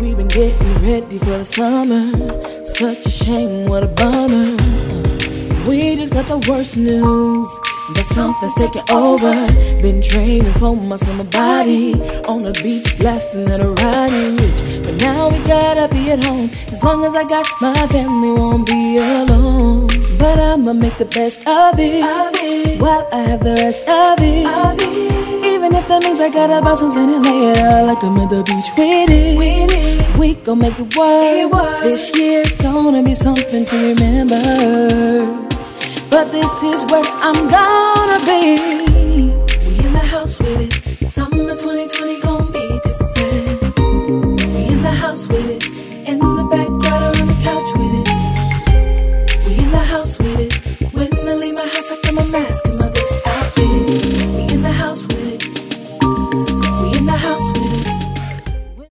We've been getting ready for the summer. Such a shame, what a bummer. We just got the worst news, that something's taking over. Been training for my summer body, on the beach blasting at a riding rich. But now we gotta be at home. As long as I got my family, won't be alone. But I'ma make the best of it, while I have the rest of it. Even if that means I gotta buy something and later, like I'm at the beach with it. We gon' make it work. This year's gonna be something to remember. But this is where I'm gonna be.